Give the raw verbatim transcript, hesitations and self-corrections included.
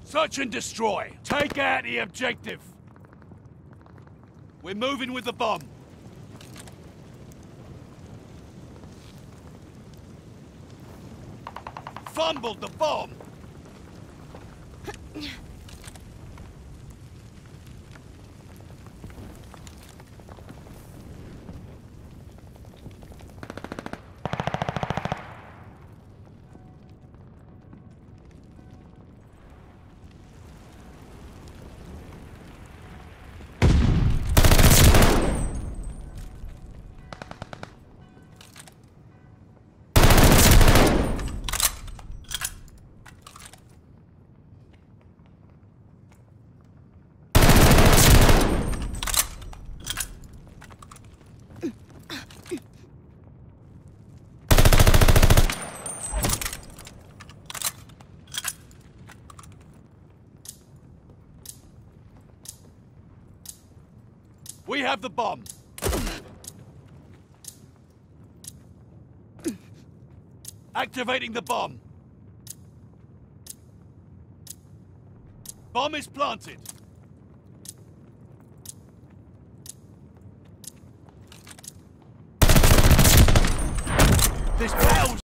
Search and destroy. Take out the objective. We're moving with the bomb. Fumbled the bomb. We have the bomb. Activating the bomb. Bomb is planted. This